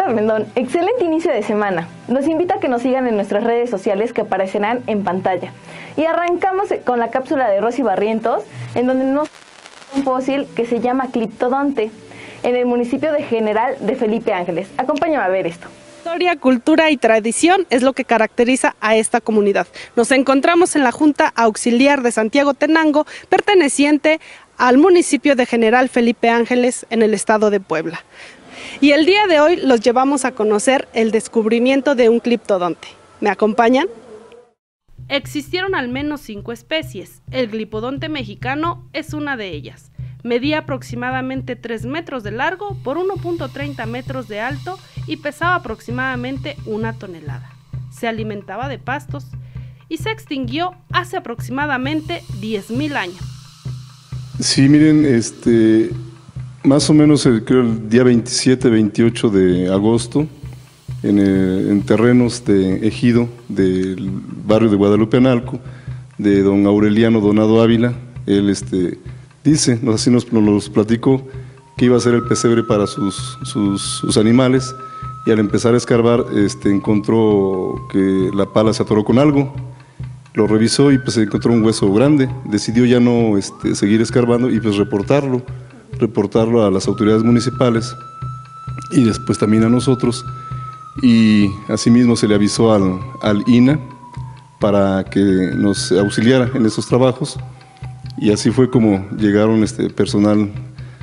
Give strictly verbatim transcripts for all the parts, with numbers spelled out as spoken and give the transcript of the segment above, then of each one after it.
Armendón, excelente inicio de semana. Los invito a que nos sigan en nuestras redes sociales que aparecerán en pantalla. Y arrancamos con la cápsula de Rosy Barrientos, en donde nos un fósil que se llama Cliptodonte, en el municipio de General de Felipe Ángeles. Acompáñame a ver esto. Historia, cultura y tradición es lo que caracteriza a esta comunidad. Nos encontramos en la Junta Auxiliar de Santiago Tenango, perteneciente al municipio de General Felipe Ángeles en el estado de Puebla. Y el día de hoy los llevamos a conocer el descubrimiento de un cliptodonte. ¿Me acompañan? Existieron al menos cinco especies. El cliptodonte mexicano es una de ellas. Medía aproximadamente tres metros de largo por uno punto treinta metros de alto y pesaba aproximadamente una tonelada. Se alimentaba de pastos y se extinguió hace aproximadamente diez mil años. Sí, miren, este, más o menos el, creo el día veintisiete, veintiocho de agosto, en, el, en terrenos de Ejido, del barrio de Guadalupe Analco, de don Aureliano Donado Ávila, él este, dice, así nos, nos los platicó, que iba a ser el pesebre para sus, sus, sus animales, y al empezar a escarbar este, encontró que la pala se atoró con algo, lo revisó y pues encontró un hueso grande, decidió ya no este, seguir escarbando y pues reportarlo, reportarlo a las autoridades municipales y después también a nosotros, y asimismo se le avisó al, al I N A para que nos auxiliara en esos trabajos, y así fue como llegaron este personal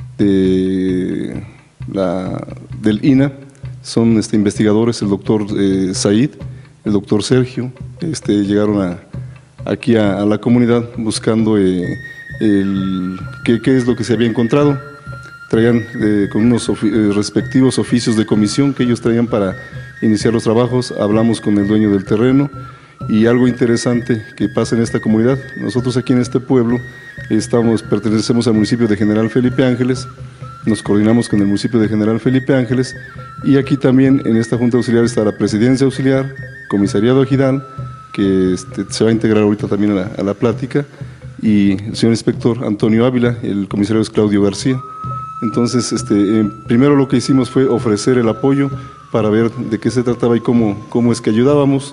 de la, del I N A, son este, investigadores, el doctor eh, Said, el doctor Sergio, este, llegaron a, aquí a, a la comunidad buscando eh, el, qué, qué es lo que se había encontrado. Traían eh, con unos ofi eh, respectivos oficios de comisión que ellos traían para iniciar los trabajos. Hablamos con el dueño del terreno, y algo interesante que pasa en esta comunidad, nosotros aquí en este pueblo estamos, pertenecemos al municipio de General Felipe Ángeles, nos coordinamos con el municipio de General Felipe Ángeles, y aquí también en esta Junta Auxiliar está la Presidencia Auxiliar, Comisariado Ejidal, que este, se va a integrar ahorita también a la, a la plática, y el señor inspector Antonio Ávila, el comisario es Claudio García. Entonces, este, eh, primero lo que hicimos fue ofrecer el apoyo para ver de qué se trataba y cómo, cómo es que ayudábamos.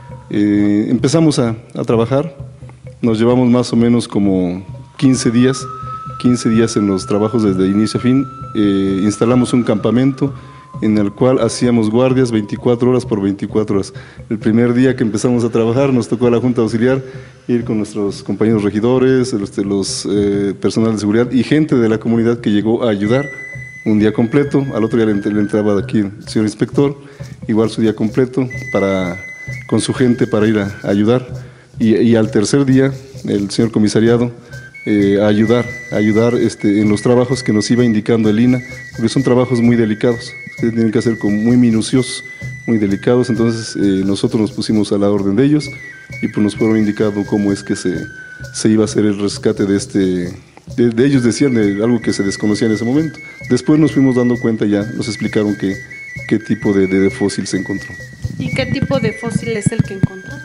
Eh, empezamos a, a trabajar, nos llevamos más o menos como quince días, quince días en los trabajos desde inicio a fin. Eh, instalamos un campamento en el cual hacíamos guardias veinticuatro horas por veinticuatro horas. El primer día que empezamos a trabajar nos tocó a la Junta Auxiliar ir con nuestros compañeros regidores, los, los eh, personal de seguridad y gente de la comunidad que llegó a ayudar un día completo. Al otro día le, le entraba de aquí el señor inspector, igual su día completo para, con su gente para ir a, a ayudar, y, y al tercer día el señor comisariado eh, a ayudar, a ayudar este, en los trabajos que nos iba indicando el I N A, porque son trabajos muy delicados, que tienen que hacer como muy minuciosos, muy delicados. Entonces eh, nosotros nos pusimos a la orden de ellos y pues nos fueron indicando cómo es que se, se iba a hacer el rescate de este, de, de ellos decían de algo que se desconocía en ese momento. Después nos fuimos dando cuenta, ya nos explicaron qué, qué tipo de, de, de fósil se encontró. ¿Y qué tipo de fósil es el que encontraron?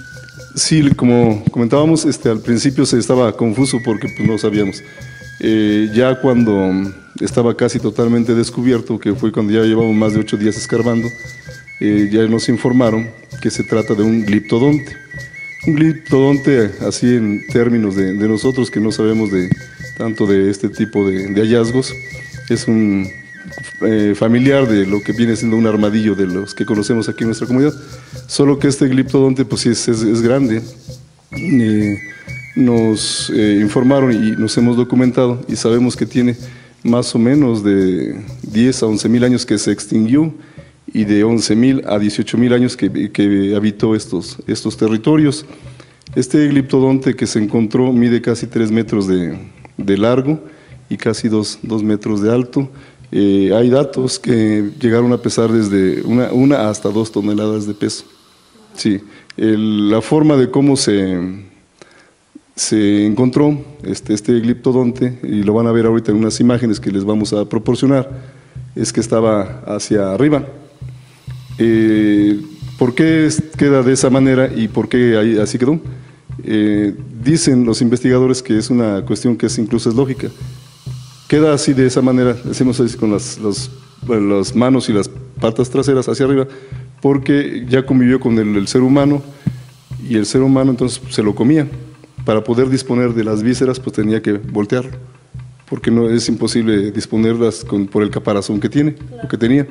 Sí, como comentábamos, este, al principio se estaba confuso porque pues, no sabíamos. Eh, ya cuando estaba casi totalmente descubierto, que fue cuando ya llevamos más de ocho días escarbando, eh, ya nos informaron que se trata de un gliptodonte. Un gliptodonte, así en términos de, de nosotros que no sabemos de tanto de este tipo de, de hallazgos, es un eh, familiar de lo que viene siendo un armadillo de los que conocemos aquí en nuestra comunidad, solo que este gliptodonte pues sí es, es, es grande. Eh, nos eh, informaron y nos hemos documentado y sabemos que tiene más o menos de diez a once mil años que se extinguió, y de once mil a dieciocho mil años que, que habitó estos, estos territorios. Este gliptodonte que se encontró mide casi tres metros de, de largo y casi dos metros de alto. Eh, hay datos que llegaron a pesar desde una, una hasta dos toneladas de peso. Sí, el, la forma de cómo se, se encontró este, este gliptodonte, y lo van a ver ahorita en unas imágenes que les vamos a proporcionar, es que estaba hacia arriba. Eh, ¿Por qué queda de esa manera y por qué ahí, así quedó? Eh, dicen los investigadores que es una cuestión que es incluso es lógica. Queda así de esa manera, decimos así con las, los, bueno, las manos y las patas traseras hacia arriba, porque ya convivió con el, el ser humano, y el ser humano entonces se lo comía. Para poder disponer de las vísceras, pues tenía que voltearlo, porque no es imposible disponerlas con, por el caparazón que tiene, claro, o que tenía.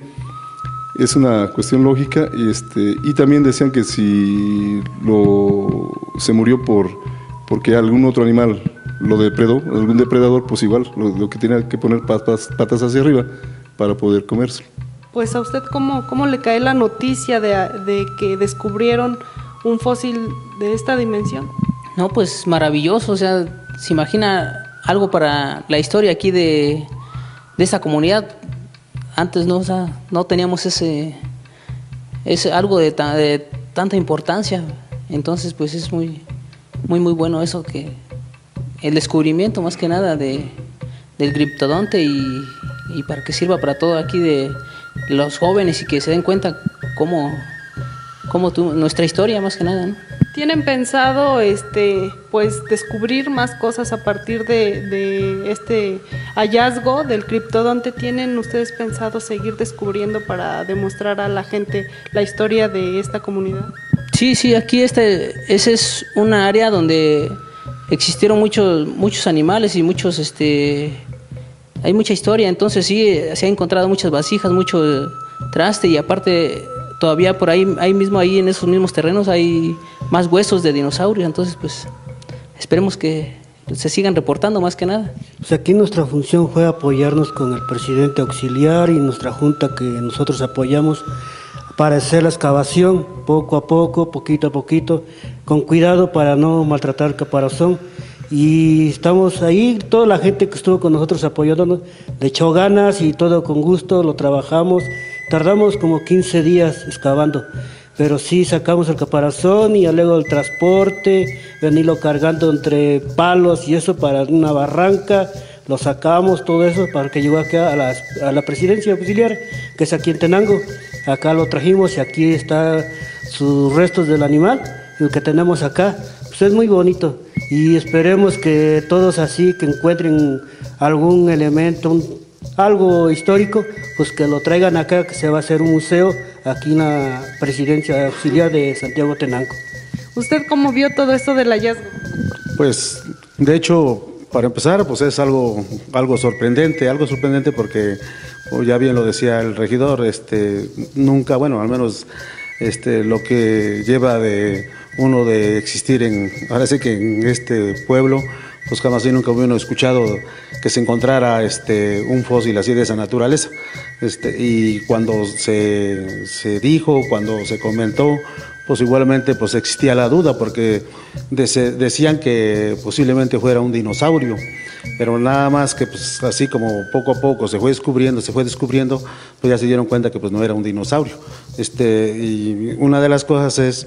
Es una cuestión lógica, y, este, y también decían que si lo, se murió por, porque algún otro animal lo depredó, algún depredador, pues igual, lo, lo que tenía que poner patas, patas hacia arriba para poder comérselo. Pues a usted, ¿cómo, cómo le cae la noticia de, de que descubrieron un fósil de esta dimensión? No, pues maravilloso, o sea, se imagina algo para la historia aquí de, de esta comunidad. Antes no, o sea, no teníamos ese, ese algo de, ta, de tanta importancia, entonces pues es muy, muy, muy bueno eso, que el descubrimiento más que nada de, del criptodonte, y, y para que sirva para todo aquí de los jóvenes y que se den cuenta cómo, cómo tu, nuestra historia más que nada, ¿no? ¿Tienen pensado este, pues, descubrir más cosas a partir de, de este hallazgo del criptodonte? ¿Tienen ustedes pensado seguir descubriendo para demostrar a la gente la historia de esta comunidad? Sí, sí, aquí este, ese es una área donde existieron muchos, muchos animales y muchos, este, hay mucha historia, entonces sí, se han encontrado muchas vasijas, mucho traste, y aparte todavía por ahí, ahí mismo, ahí en esos mismos terrenos hay más huesos de dinosaurios, entonces pues esperemos que se sigan reportando más que nada. Pues aquí nuestra función fue apoyarnos con el presidente auxiliar y nuestra junta que nosotros apoyamos para hacer la excavación poco a poco, poquito a poquito, con cuidado para no maltratar el caparazón. Y estamos ahí, toda la gente que estuvo con nosotros apoyándonos, le echó ganas y todo con gusto, lo trabajamos. Tardamos como quince días excavando, pero sí sacamos el caparazón y luego el transporte, venirlo cargando entre palos y eso para una barranca, lo sacamos todo eso para que llegó aquí a la, a la presidencia auxiliar, que es aquí en Tenango. Acá lo trajimos y aquí está sus restos del animal, el que tenemos acá. Pues es muy bonito y esperemos que todos así que encuentren algún elemento, un, algo histórico, pues que lo traigan acá, que se va a hacer un museo aquí en la presidencia auxiliar de Santiago Tenango. ¿Usted cómo vio todo esto del hallazgo? Pues, de hecho, para empezar, pues es algo, algo sorprendente, algo sorprendente porque, como ya bien lo decía el regidor, este, nunca, bueno, al menos este, lo que lleva de uno de existir en, ahora sí que en este pueblo, pues jamás y nunca hubiera escuchado que se encontrara este, un fósil así de esa naturaleza. Este, y cuando se, se dijo, cuando se comentó, pues igualmente pues existía la duda porque de, decían que posiblemente fuera un dinosaurio, pero nada más que pues así como poco a poco se fue descubriendo, se fue descubriendo, pues ya se dieron cuenta que pues no era un dinosaurio. Este, y una de las cosas es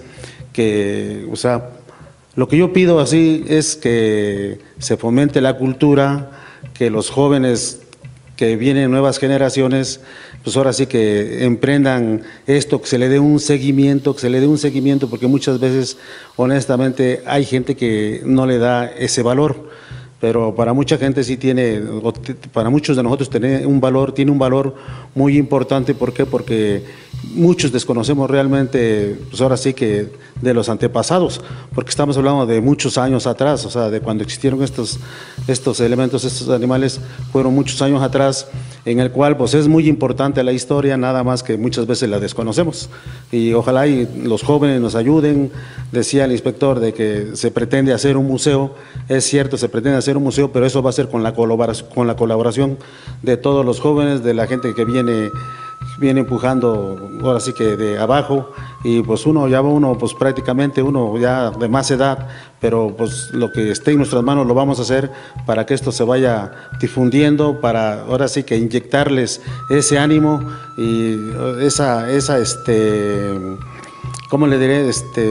que, o sea, lo que yo pido así es que se fomente la cultura, que los jóvenes que vienen, nuevas generaciones, pues ahora sí que emprendan esto, que se le dé un seguimiento, que se le dé un seguimiento, porque muchas veces, honestamente, hay gente que no le da ese valor, pero para mucha gente sí tiene, para muchos de nosotros tiene un valor, tiene un valor muy importante. ¿Por qué? Porque muchos desconocemos realmente, pues ahora sí que de los antepasados, porque estamos hablando de muchos años atrás, o sea, de cuando existieron estos, estos elementos, estos animales, fueron muchos años atrás, en el cual pues es muy importante la historia, nada más que muchas veces la desconocemos, y ojalá y los jóvenes nos ayuden. Decía el inspector de que se pretende hacer un museo, es cierto, se pretende hacer un museo, pero eso va a ser con la colaboración, con la colaboración de todos los jóvenes, de la gente que viene viene empujando, ahora sí que de abajo, y pues uno ya va uno, pues prácticamente uno ya de más edad, pero pues lo que esté en nuestras manos lo vamos a hacer para que esto se vaya difundiendo, para ahora sí que inyectarles ese ánimo y esa, esa este, ¿cómo le diré? Este,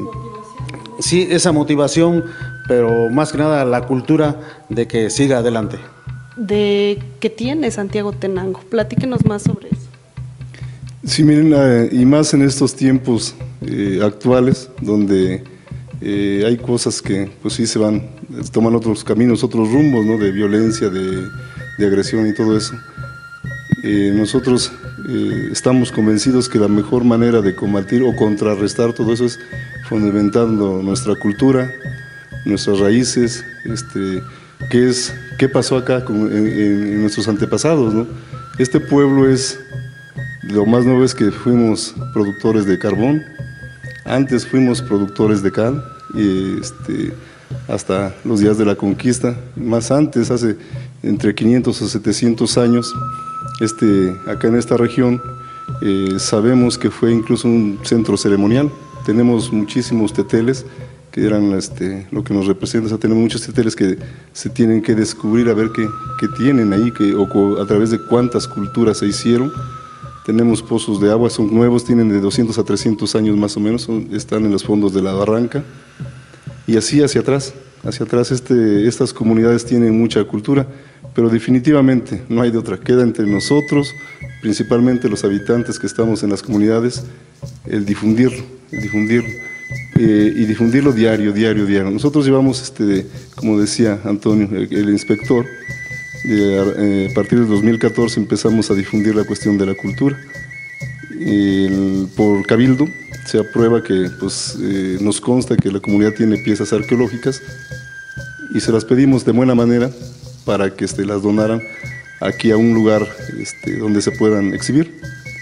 sí, esa motivación, pero más que nada la cultura de que siga adelante. ¿De qué tiene Santiago Tenango? Platíquenos más sobre eso. Sí, miren, eh, y más en estos tiempos eh, actuales, donde eh, hay cosas que pues sí se van, toman otros caminos, otros rumbos, ¿no? De violencia, de, de agresión y todo eso. Eh, nosotros Eh, estamos convencidos que la mejor manera de combatir o contrarrestar todo eso es fundamentando nuestra cultura, nuestras raíces, este, qué es, qué pasó acá con, en, en nuestros antepasados, ¿no? Este pueblo es, lo más nuevo es que fuimos productores de carbón, antes fuimos productores de cal, y este, hasta los días de la conquista, más antes, hace entre quinientos o setecientos años, este, acá en esta región eh, sabemos que fue incluso un centro ceremonial. Tenemos muchísimos teteles que eran este, lo que nos representa, o sea, tenemos muchos teteles que se tienen que descubrir a ver qué, qué tienen ahí, que, o a través de cuántas culturas se hicieron. Tenemos pozos de agua, son nuevos, tienen de doscientos a trescientos años más o menos, son, están en los fondos de la barranca, y así hacia atrás, hacia atrás este, estas comunidades tienen mucha cultura, pero definitivamente no hay de otra, queda entre nosotros, principalmente los habitantes que estamos en las comunidades, el difundirlo, el difundirlo, eh, y difundirlo diario, diario, diario. Nosotros llevamos, este, como decía Antonio, el, el inspector, eh, a partir del dos mil catorce empezamos a difundir la cuestión de la cultura. El, por Cabildo se aprueba que pues, eh, nos consta que la comunidad tiene piezas arqueológicas y se las pedimos de buena manera para que este, las donaran aquí a un lugar este, donde se puedan exhibir.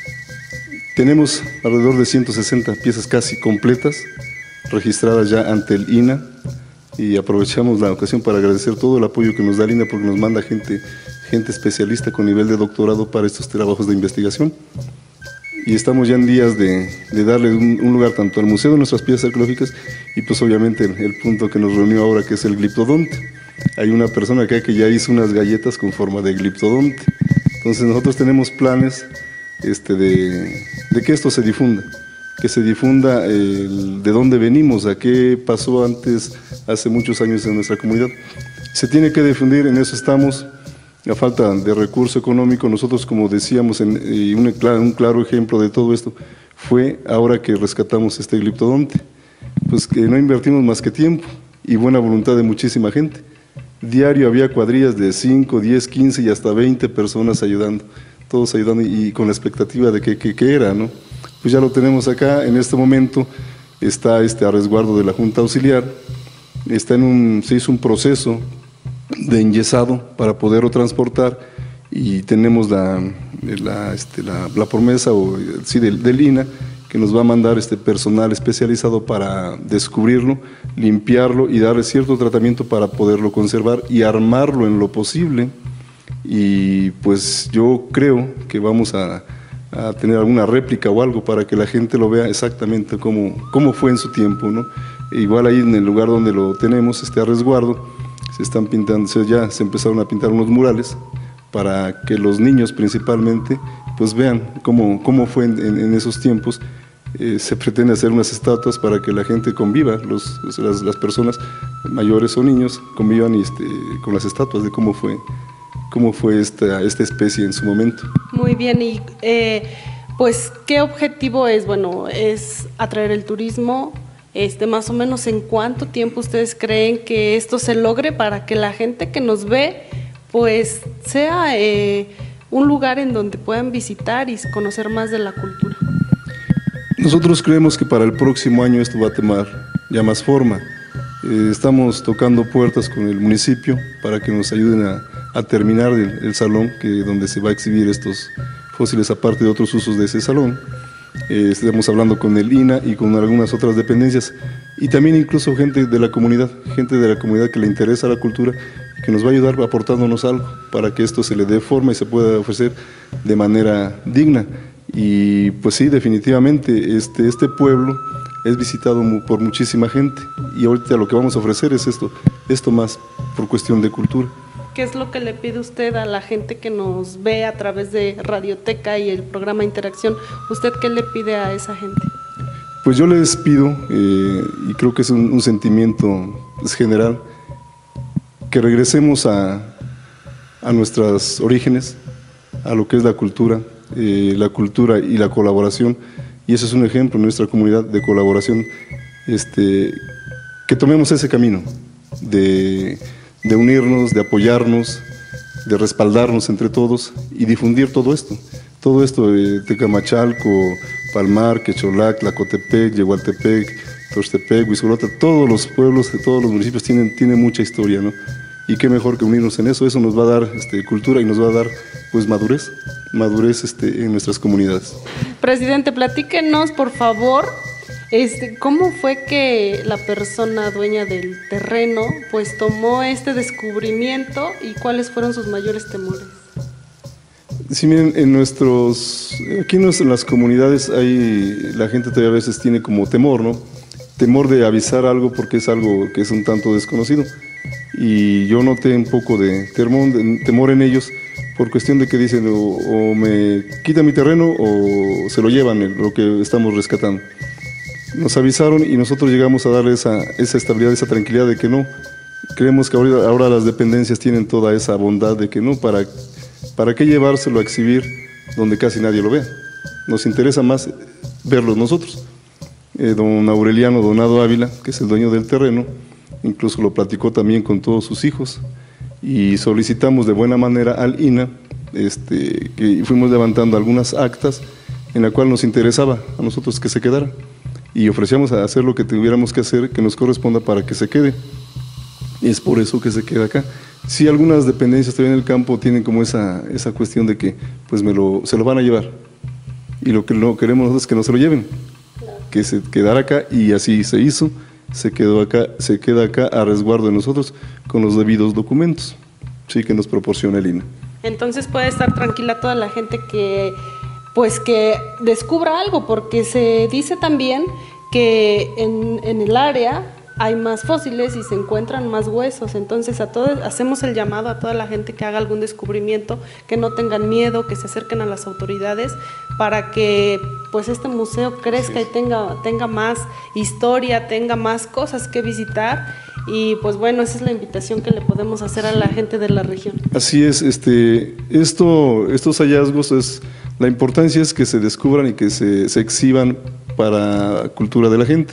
Tenemos alrededor de ciento sesenta piezas casi completas registradas ya ante el I N A, y aprovechamos la ocasión para agradecer todo el apoyo que nos da el I N A, porque nos manda gente, gente especialista con nivel de doctorado para estos trabajos de investigación. Y estamos ya en días de, de darle un, un lugar tanto al Museo de nuestras piezas arqueológicas y pues obviamente el, el punto que nos reunió ahora, que es el gliptodonte. Hay una persona acá que ya hizo unas galletas con forma de gliptodonte. Entonces nosotros tenemos planes este, de, de que esto se difunda, que se difunda el, de dónde venimos, a qué pasó antes, hace muchos años en nuestra comunidad. Se tiene que difundir, en eso estamos. La falta de recurso económico, nosotros como decíamos, en, y un, un claro ejemplo de todo esto fue ahora que rescatamos este gliptodonte, pues que no invertimos más que tiempo y buena voluntad de muchísima gente. Diario había cuadrillas de cinco, diez, quince y hasta veinte personas ayudando, todos ayudando y, y con la expectativa de que, que, que era, ¿no? Pues ya lo tenemos acá, en este momento está este a resguardo de la Junta Auxiliar, está en un, se hizo un proceso de enyesado para poderlo transportar y tenemos la, la, este, la, la promesa o, sí, del, del I N A que nos va a mandar este personal especializado para descubrirlo, limpiarlo y darle cierto tratamiento para poderlo conservar y armarlo en lo posible. Y pues yo creo que vamos a, a tener alguna réplica o algo para que la gente lo vea exactamente cómo, cómo fue en su tiempo, ¿no? E igual ahí en el lugar donde lo tenemos, este a resguardo, se están pintando, ya se empezaron a pintar unos murales para que los niños principalmente pues vean cómo, cómo fue en, en, en esos tiempos. Eh, se pretende hacer unas estatuas para que la gente conviva, los, las, las personas mayores o niños convivan y este, con las estatuas de cómo fue, cómo fue esta, esta especie en su momento. Muy bien, y eh, pues ¿qué objetivo es? Bueno, es atraer el turismo. Este, más o menos, ¿en cuánto tiempo ustedes creen que esto se logre para que la gente que nos ve pues sea eh, un lugar en donde puedan visitar y conocer más de la cultura? Nosotros creemos que para el próximo año esto va a tomar ya más forma. Eh, estamos tocando puertas con el municipio para que nos ayuden a, a terminar el, el salón que, donde se va a exhibir estos fósiles, aparte de otros usos de ese salón. Eh, estamos hablando con el I N A y con algunas otras dependencias y también incluso gente de la comunidad, gente de la comunidad que le interesa la cultura y que nos va a ayudar aportándonos algo para que esto se le dé forma y se pueda ofrecer de manera digna. Y pues sí, definitivamente este, este pueblo es visitado por muchísima gente y ahorita lo que vamos a ofrecer es esto, esto más por cuestión de cultura. ¿Qué es lo que le pide usted a la gente que nos ve a través de Radioteca y el programa Interacción? ¿Usted qué le pide a esa gente? Pues yo les pido, eh, y creo que es un, un sentimiento general, que regresemos a, a nuestros orígenes, a lo que es la cultura, eh, la cultura y la colaboración, y eso es un ejemplo en nuestra comunidad de colaboración, este, que tomemos ese camino de... de unirnos, de apoyarnos, de respaldarnos entre todos y difundir todo esto, Todo esto de Tecamachalco, Palmar, Quecholac, Tlacotepec, Yehualtepec, Toxtepec, Huizcolota, todos los pueblos de todos los municipios tienen, tienen mucha historia, ¿no? Y qué mejor que unirnos en eso, eso nos va a dar este, cultura y nos va a dar pues madurez, madurez este, en nuestras comunidades. Presidente, platíquenos por favor, este, ¿cómo fue que la persona dueña del terreno pues tomó este descubrimiento y cuáles fueron sus mayores temores? Sí, miren, en nuestros, aquí en las comunidades hay, la gente todavía a veces tiene como temor, ¿no? Temor de avisar algo porque es algo que es un tanto desconocido. Y yo noté un poco de temor en ellos por cuestión de que dicen o, o me quitan mi terreno o se lo llevan lo que estamos rescatando. Nos avisaron y nosotros llegamos a darle esa, esa estabilidad, esa tranquilidad de que no. Creemos que ahora, ahora las dependencias tienen toda esa bondad de que no, para, para qué llevárselo a exhibir donde casi nadie lo vea. Nos interesa más verlos nosotros. Eh, don Aureliano Donado Ávila, que es el dueño del terreno, incluso lo platicó también con todos sus hijos y solicitamos de buena manera al I N A, este, que fuimos levantando algunas actas en la cual nos interesaba a nosotros que se quedara y ofrecíamos a hacer lo que tuviéramos que hacer que nos corresponda para que se quede, y es por eso que se queda acá. Sí, algunas dependencias todavía en el campo tienen como esa, esa cuestión de que pues me lo, se lo van a llevar, y lo que no queremos nosotros es que no se lo lleven, que se quedara acá, y así se hizo. Se quedó acá, se queda acá a resguardo de nosotros con los debidos documentos, sí, que nos proporciona el I N A. Entonces puede estar tranquila toda la gente que pues que descubra algo, porque se dice también que en, en el área hay más fósiles y se encuentran más huesos. Entonces a todos hacemos el llamado a toda la gente que haga algún descubrimiento, que no tengan miedo, que se acerquen a las autoridades para que pues este museo crezca y tenga, tenga más historia, tenga más cosas que visitar. Y pues bueno, esa es la invitación que le podemos hacer a la gente de la región. Así es, este, esto, estos hallazgos, es, la importancia es que se descubran y que se, se exhiban para cultura de la gente.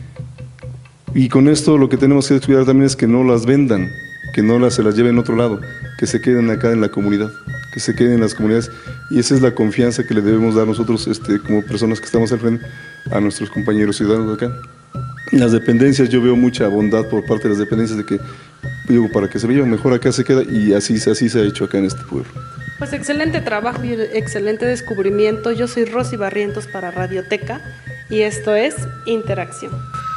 Y con esto lo que tenemos que cuidar también es que no las vendan, que no las, se las lleven a otro lado, que se queden acá en la comunidad, que se queden en las comunidades, y esa es la confianza que le debemos dar nosotros este, como personas que estamos al frente a nuestros compañeros ciudadanos de acá. En las dependencias yo veo mucha bondad por parte de las dependencias de que, digo, para que se lo lleven mejor acá se queda, y así, así se ha hecho acá en este pueblo. Pues excelente trabajo y excelente descubrimiento. Yo soy Rosy Barrientos para Radioteca y esto es Interacción.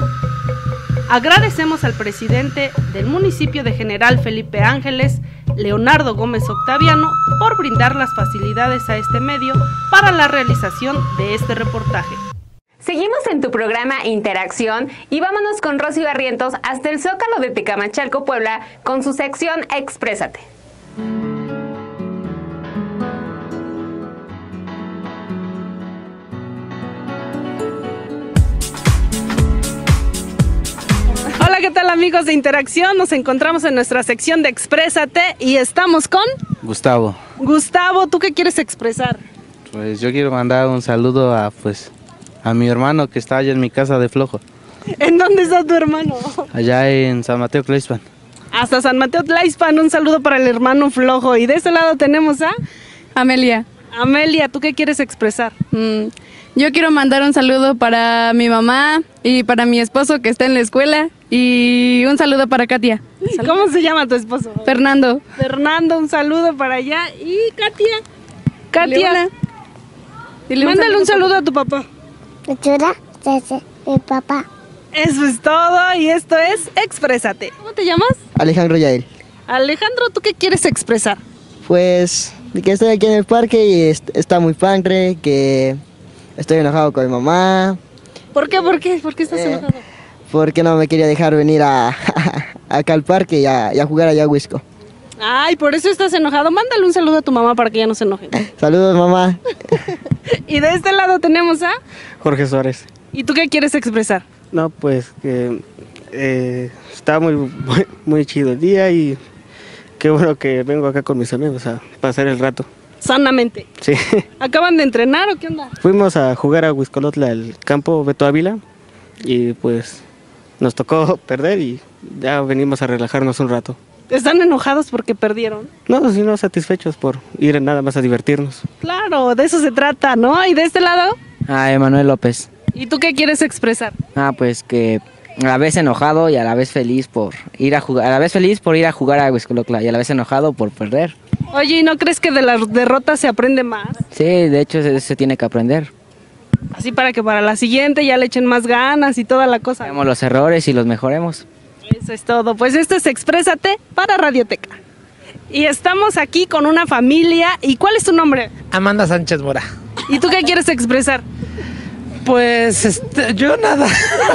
Agradecemos al presidente del municipio de General Felipe Ángeles, Leonardo Gómez Octaviano, por brindar las facilidades a este medio para la realización de este reportaje. Seguimos en tu programa Interacción y vámonos con Rosy Barrientos hasta el Zócalo de Tecamachalco, Puebla, con su sección Exprésate. Hola, ¿qué tal amigos de Interacción? Nos encontramos en nuestra sección de Exprésate y estamos con... Gustavo. Gustavo, ¿tú qué quieres expresar? Pues yo quiero mandar un saludo a pues a mi hermano que está allá en mi casa de Flojo. ¿En dónde está tu hermano? Allá en San Mateo Tlaixpan. Hasta San Mateo Tlaixpan, un saludo para el hermano Flojo. Y de este lado tenemos a... Amelia. Amelia, ¿tú qué quieres expresar? Mm, yo quiero mandar un saludo para mi mamá y para mi esposo que está en la escuela. Y un saludo para Katia. ¿Cómo se llama tu esposo? Fernando. Fernando, un saludo para allá. Y Katia. Katia. Dile mándale un saludo a tu papá. Mi papá. Eso es todo y esto es Exprésate. ¿Cómo te llamas? Alejandro Yael. Alejandro, ¿tú qué quieres expresar? Pues que estoy aquí en el parque y est está muy padre, que estoy enojado con mi mamá. ¿Por qué? ¿Por qué? ¿Por qué estás eh, enojado? Porque no me quería dejar venir a, acá al parque y a, y a jugar allá a Huisco. Ay, por eso estás enojado. Mándale un saludo a tu mamá para que ya no se enoje. Saludos, mamá. Y de este lado tenemos a... Jorge Suárez. ¿Y tú qué quieres expresar? No, pues que eh, está muy, muy, muy chido el día y qué bueno que vengo acá con mis amigos a pasar el rato. Sanamente. Sí. ¿Acaban de entrenar o qué onda? Fuimos a jugar a Huizcolotla, al campo Beto Ávila, y pues nos tocó perder y ya venimos a relajarnos un rato. ¿Están enojados porque perdieron? No, sino satisfechos por ir nada más a divertirnos. Claro, de eso se trata, ¿no? ¿Y de este lado? Ah, Emanuel López. ¿Y tú qué quieres expresar? Ah, pues que a la vez enojado y a la vez feliz por ir a jugar, a la vez feliz por ir a jugar a Huixcolocla y a la vez enojado por perder. Oye, ¿y no crees que de las derrotas se aprende más? Sí, de hecho se, se tiene que aprender. Así para que para la siguiente ya le echen más ganas y toda la cosa. Hagamos los errores y los mejoremos. Eso es todo. Pues esto es Exprésate para Radioteca. Y estamos aquí con una familia. ¿Y cuál es tu nombre? Amanda Sánchez Mora. ¿Y tú qué quieres expresar? Pues este, yo nada.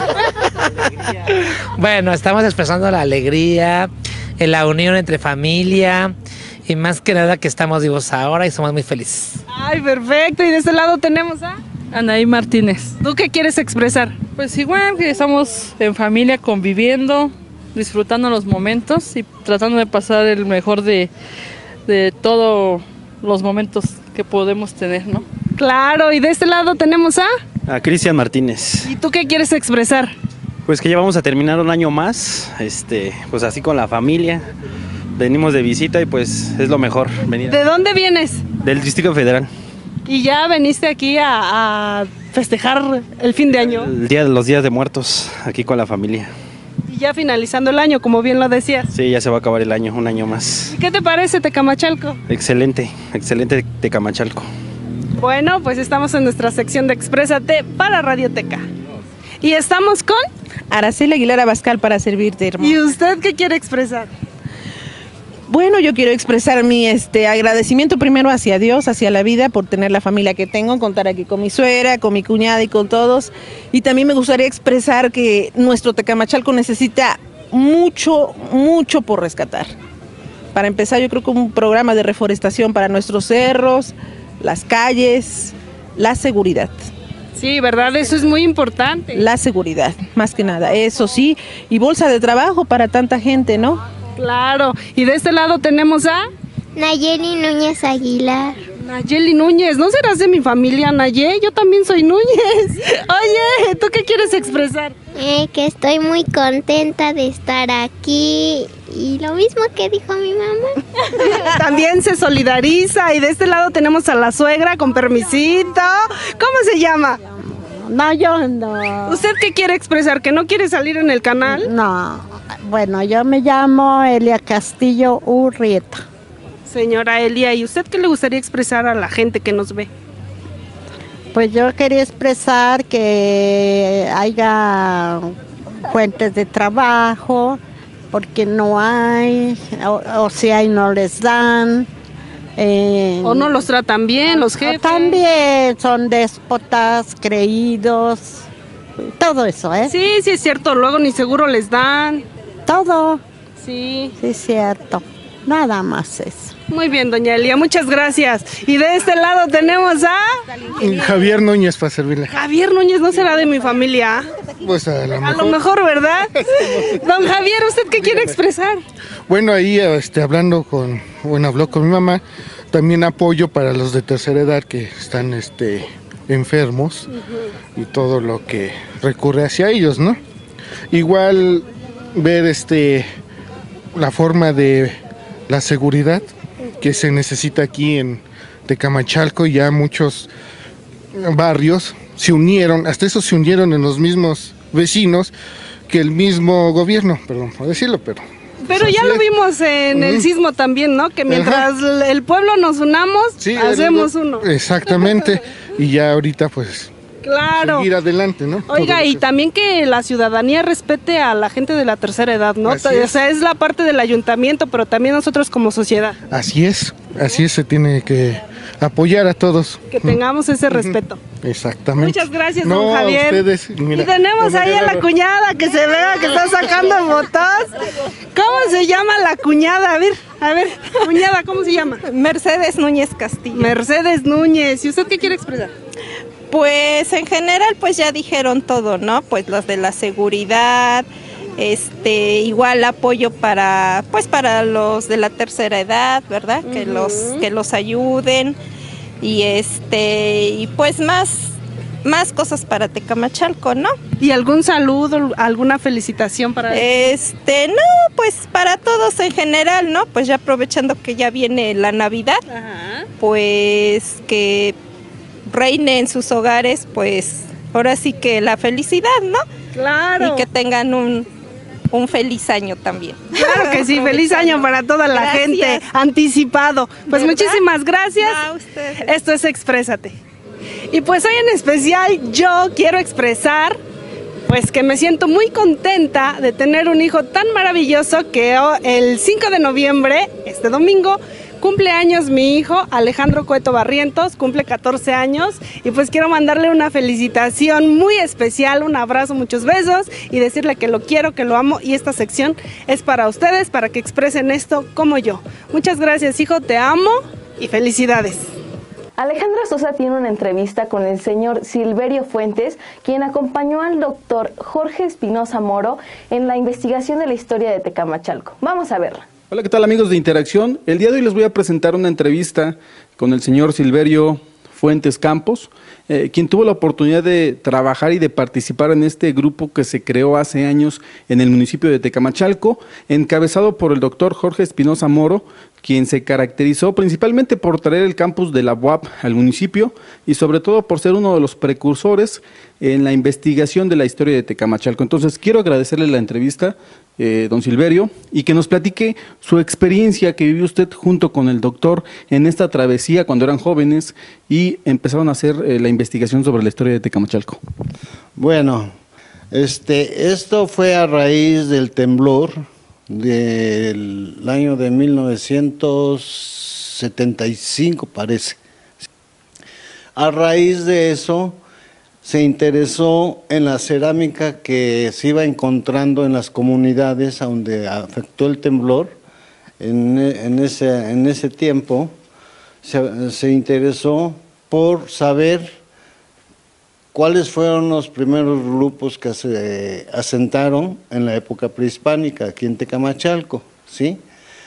Bueno, estamos expresando la alegría, la unión entre familia y más que nada que estamos vivos ahora y somos muy felices. Ay, perfecto. Y de este lado tenemos a Anaí Martínez. ¿Tú qué quieres expresar? Pues igual que estamos en familia conviviendo, disfrutando los momentos y tratando de pasar el mejor de, de todos los momentos que podemos tener, ¿no? Claro, y de este lado tenemos a... A Cristian Martínez. ¿Y tú qué quieres expresar? Pues que ya vamos a terminar un año más, este, pues así con la familia. Venimos de visita y pues es lo mejor venir. ¿De dónde vienes? Del Distrito Federal. ¿Y ya veniste aquí a, a festejar el fin de año? El día de los días de muertos, aquí con la familia. Y ya finalizando el año, como bien lo decías. Sí, ya se va a acabar el año, un año más. ¿Y qué te parece Tecamachalco? Excelente, excelente Tecamachalco. Bueno, pues estamos en nuestra sección de Exprésate para Radioteca. Y estamos con... Araceli Aguilar Abascal para servirte, hermano. ¿Y usted qué quiere expresar? Bueno, yo quiero expresar mi este agradecimiento primero hacia Dios, hacia la vida, por tener la familia que tengo, contar aquí con mi suegra, con mi cuñada y con todos. Y también me gustaría expresar que nuestro Tecamachalco necesita mucho, mucho por rescatar. Para empezar, yo creo que un programa de reforestación para nuestros cerros, las calles, la seguridad. Sí, ¿verdad? Eso es muy importante. La seguridad, más que nada, eso sí. Y bolsa de trabajo para tanta gente, ¿no? Claro. Y de este lado tenemos a... Nayeli Núñez Aguilar. Nayeli Núñez, ¿no serás de mi familia, Nayeli? Yo también soy Núñez. Oye, ¿tú qué quieres expresar? Eh, que estoy muy contenta de estar aquí y lo mismo que dijo mi mamá. También se solidariza y de este lado tenemos a la suegra con permisito. ¿Cómo se llama? No, yo no. ¿Usted qué quiere expresar? ¿Que no quiere salir en el canal? No, bueno, yo me llamo Elia Castillo Urrieta. Señora Elia, ¿y usted qué le gustaría expresar a la gente que nos ve? Pues yo quería expresar que haya fuentes de trabajo, porque no hay, o, o si hay no les dan. Eh, o no los tratan bien los jefes. También son déspotas, creídos, todo eso, ¿eh? Sí, sí es cierto, luego ni seguro les dan. Todo. Sí. Sí es cierto, nada más eso. Muy bien, doña Elia, muchas gracias. Y de este lado tenemos a... Javier Núñez para servirle. Javier Núñez, ¿no será de mi familia? Pues a lo a mejor. lo mejor, ¿verdad? Don Javier, ¿usted qué quiere expresar? Bueno, ahí este, hablando con, bueno, habló con mi mamá, también apoyo para los de tercera edad que están este, enfermos uh-huh. y todo lo que recurre hacia ellos, ¿no? Igual ver este la forma de la seguridad que se necesita aquí en Tecamachalco. Ya muchos barrios se unieron, hasta eso se unieron en los mismos vecinos que el mismo gobierno, perdón por decirlo, pero... Pero pues ya lo es. Vimos en el sismo también, ¿no? Que mientras Ajá. el pueblo nos unamos, sí, hacemos el, uno. Exactamente, y ya ahorita pues... Claro. Seguir adelante, ¿no? Oiga, y también que la ciudadanía respete a la gente de la tercera edad, ¿no? Así o es. sea, es la parte del ayuntamiento, pero también nosotros como sociedad. Así es, así es, se tiene que apoyar a todos. Que tengamos ese respeto. Exactamente. Muchas gracias, no, don Javier. Ustedes, mira, y tenemos ahí a la cuñada que se vea que está sacando fotos. ¿Cómo se llama la cuñada? A ver, a ver, cuñada, ¿cómo se llama? Mercedes Núñez Castillo. Mercedes Núñez. ¿Y usted qué quiere expresar? Pues en general pues ya dijeron todo, ¿no? Pues los de la seguridad, este igual apoyo para pues para los de la tercera edad, ¿verdad? Uh-huh. Que los que los ayuden y este y pues más más cosas para Tecamachalco, ¿no? ¿Y algún saludo, alguna felicitación para Este, no, pues para todos en general, ¿no? Pues ya aprovechando que ya viene la Navidad, Ajá. pues que reine en sus hogares, pues ahora sí que la felicidad, ¿no? Claro. Y que tengan un, un feliz año también. Claro que sí, feliz año para toda la gracias. gente, anticipado. Pues ¿verdad? Muchísimas gracias. No, ustedes. Esto es Exprésate. Y pues hoy en especial yo quiero expresar pues que me siento muy contenta de tener un hijo tan maravilloso que el cinco de noviembre, este domingo, cumple años mi hijo Alejandro Cueto Barrientos, cumple catorce años y pues quiero mandarle una felicitación muy especial, un abrazo, muchos besos y decirle que lo quiero, que lo amo y esta sección es para ustedes, para que expresen esto como yo. Muchas gracias, hijo, te amo y felicidades. Alejandra Sosa tiene una entrevista con el señor Silverio Fuentes, quien acompañó al doctor Jorge Espinosa Moro en la investigación de la historia de Tecamachalco. Vamos a verla. Hola, ¿qué tal amigos de Interacción? El día de hoy les voy a presentar una entrevista con el señor Silverio Fuentes Campos, eh, quien tuvo la oportunidad de trabajar y de participar en este grupo que se creó hace años en el municipio de Tecamachalco, encabezado por el doctor Jorge Espinosa Moro, quien se caracterizó principalmente por traer el campus de la U A P al municipio y sobre todo por ser uno de los precursores en la investigación de la historia de Tecamachalco. Entonces quiero agradecerle la entrevista, eh, don Silverio, y que nos platique su experiencia que vivió usted junto con el doctor en esta travesía cuando eran jóvenes y empezaron a hacer eh, la investigación sobre la historia de Tecamachalco. Bueno, este, esto fue a raíz del temblor del año de mil novecientos setenta y cinco, parece. A raíz de eso se interesó en la cerámica que se iba encontrando en las comunidades a donde afectó el temblor. En, en, ese, en ese tiempo se, se interesó por saber cuáles fueron los primeros grupos que se asentaron en la época prehispánica aquí en Tecamachalco, ¿sí?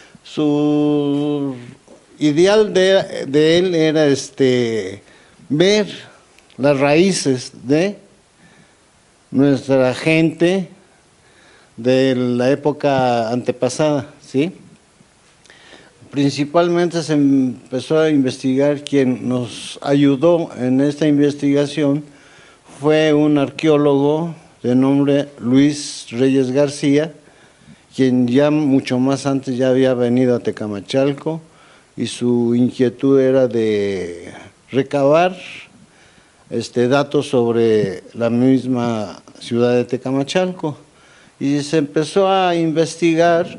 Su ideal de, de él era este, ver las raíces de nuestra gente de la época antepasada, ¿sí? Principalmente se empezó a investigar, quien nos ayudó en esta investigación fue un arqueólogo de nombre Luis Reyes García, quien ya mucho más antes ya había venido a Tecamachalco y su inquietud era de recabar este, datos sobre la misma ciudad de Tecamachalco. Y se empezó a investigar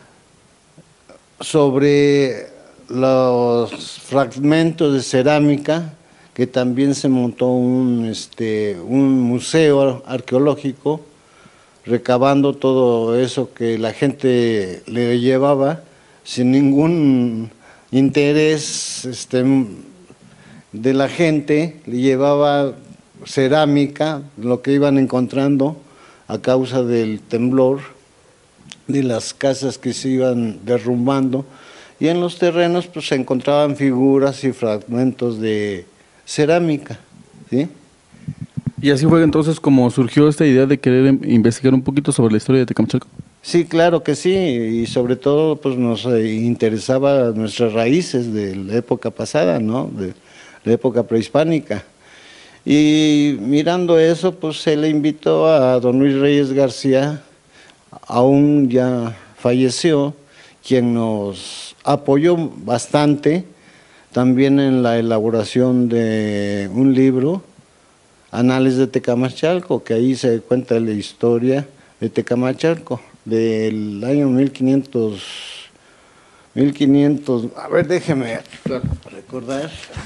sobre los fragmentos de cerámica, que también se montó un, este, un museo arqueológico, recabando todo eso que la gente le llevaba sin ningún interés este, de la gente, le llevaba cerámica, lo que iban encontrando a causa del temblor, de las casas que se iban derrumbando, y en los terrenos pues se encontraban figuras y fragmentos de cerámica, ¿sí? Y así fue entonces como surgió esta idea de querer investigar un poquito sobre la historia de Tecamachalco. Sí, claro que sí, y sobre todo pues nos interesaba nuestras raíces de la época pasada, ¿no? De la época prehispánica. Y mirando eso, pues se le invitó a don Luis Reyes García, aún ya falleció, quien nos apoyó bastante también en la elaboración de un libro, Anales de Tecamachalco, que ahí se cuenta la historia de Tecamachalco, del año mil quinientos, mil quinientos, a ver, déjeme recordar.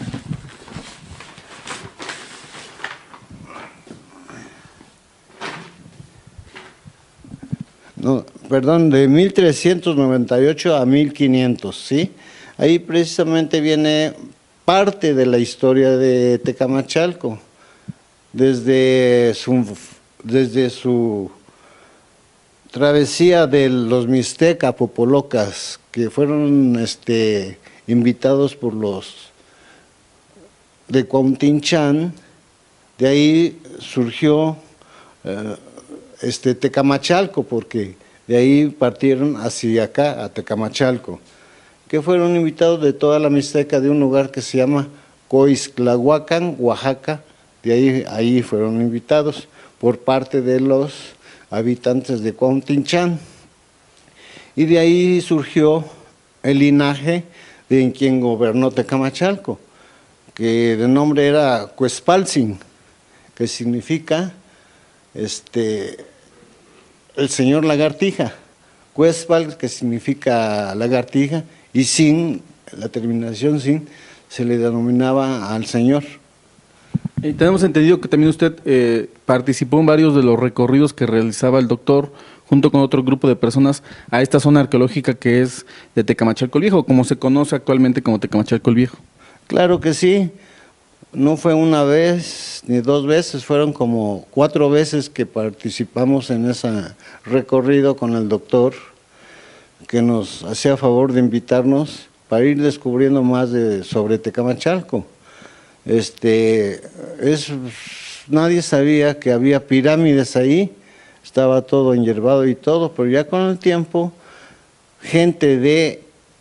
No, perdón, de mil trescientos noventa y ocho a mil quinientos, ¿sí? Ahí precisamente viene parte de la historia de Tecamachalco, desde su, desde su travesía de los Mixteca Popolocas, que fueron este, invitados por los de Cuauhtinchan De ahí surgió eh, este Tecamachalco, porque de ahí partieron hacia acá, a Tecamachalco, que fueron invitados de toda la Mixteca de un lugar que se llama Coixtlahuacán, Oaxaca. De ahí, ahí fueron invitados por parte de los habitantes de Cuautinchan. Y de ahí surgió el linaje de quien gobernó Tecamachalco, que de nombre era Cuespaltzin, que significa este, el señor lagartija. Cuespal, que significa lagartija, y sin, la terminación sin, se le denominaba al señor. Y tenemos entendido que también usted eh, participó en varios de los recorridos que realizaba el doctor junto con otro grupo de personas a esta zona arqueológica que es de Tecamachalco el Viejo, como se conoce actualmente como Tecamachalco el Viejo. Claro que sí, no fue una vez ni dos veces, fueron como cuatro veces que participamos en ese recorrido con el doctor, que nos hacía favor de invitarnos para ir descubriendo más de, sobre Tecamachalco. Este, es, nadie sabía que había pirámides ahí, estaba todo enyerbado y todo, pero ya con el tiempo, gente de,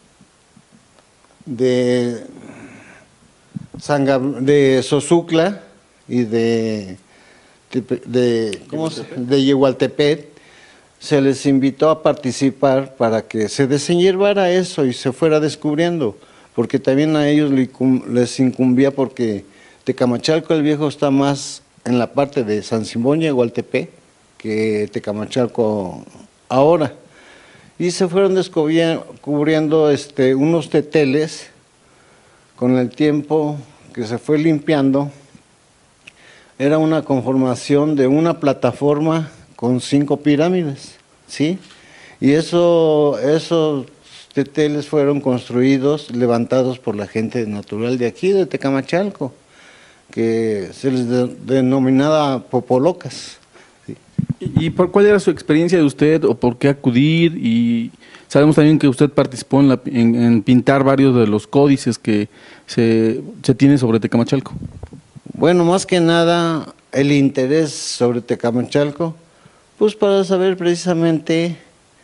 de, Sanga, de Sosucla y de, de, de, ¿cómo se, de Yehualtepec, se les invitó a participar para que se desenyervara eso y se fuera descubriendo, porque también a ellos les incumbía, porque Tecamachalco el Viejo está más en la parte de San Simón y Yehualtepec que Tecamachalco ahora. Y se fueron descubriendo este, unos teteles con el tiempo que se fue limpiando. Era una conformación de una plataforma con cinco pirámides, ¿sí? Y eso, esos teteles fueron construidos, levantados por la gente natural de aquí, de Tecamachalco, que se les de, denominaba popolocas. ¿Sí? ¿Y por cuál era su experiencia de usted o por qué acudir? Y sabemos también que usted participó en, la, en, en pintar varios de los códices que se, se tiene sobre Tecamachalco. Bueno, más que nada el interés sobre Tecamachalco, pues para saber precisamente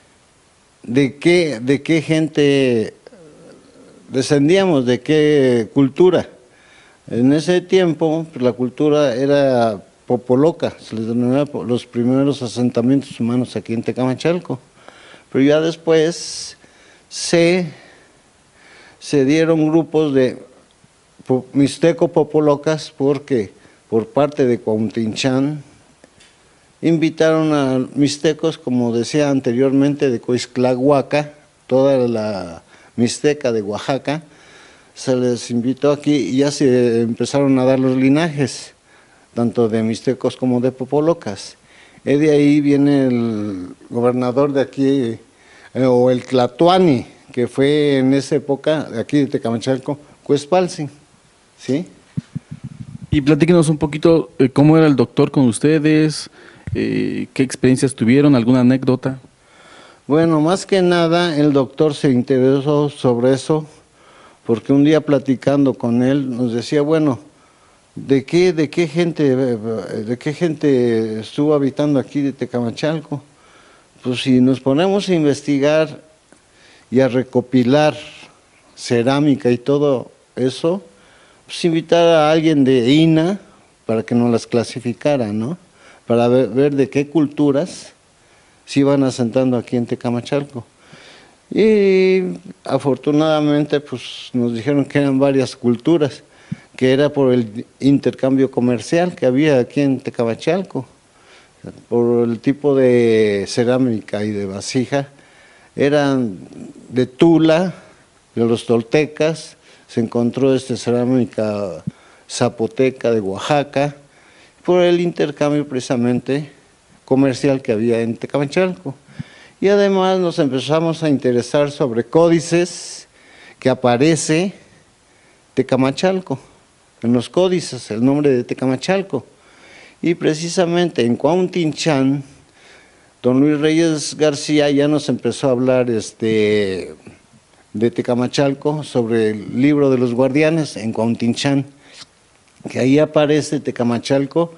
de qué, de qué gente descendíamos, de qué cultura. En ese tiempo, pues, la cultura era popoloca, se les denominaba los primeros asentamientos humanos aquí en Tecamachalco. Pero ya después se, se dieron grupos de mixteco-popolocas, porque por parte de Cuautinchan invitaron a mixtecos, como decía anteriormente, de Coixtlahuaca, toda la mixteca de Oaxaca, se les invitó aquí y ya se empezaron a dar los linajes, tanto de mixtecos como de popolocas. Y de ahí viene el gobernador de aquí, eh, o el Tlatoani, que fue en esa época, de aquí de Tecamachalco, Cuespaltzin, ¿sí? Y platíquenos un poquito eh, cómo era el doctor con ustedes, eh, qué experiencias tuvieron, alguna anécdota. Bueno, más que nada el doctor se interesó sobre eso, porque un día platicando con él nos decía, bueno, ¿de qué, de qué gente, de qué gente estuvo habitando aquí de Tecamachalco? Pues si nos ponemos a investigar y a recopilar cerámica y todo eso, pues invitar a alguien de I N A para que nos las clasificara, ¿no? Para ver, ver de qué culturas se iban asentando aquí en Tecamachalco. Y afortunadamente pues nos dijeron que eran varias culturas, que era por el intercambio comercial que había aquí en Tecamachalco, por el tipo de cerámica y de vasija, eran de Tula, de los toltecas, se encontró esta cerámica zapoteca de Oaxaca, por el intercambio precisamente comercial que había en Tecamachalco. Y además nos empezamos a interesar sobre códices que aparece Tecamachalco, en los códices, el nombre de Tecamachalco. Y precisamente en Cuautinchan, don Luis Reyes García ya nos empezó a hablar este, de Tecamachalco sobre el libro de los guardianes en Cuautinchan. que ahí aparece Tecamachalco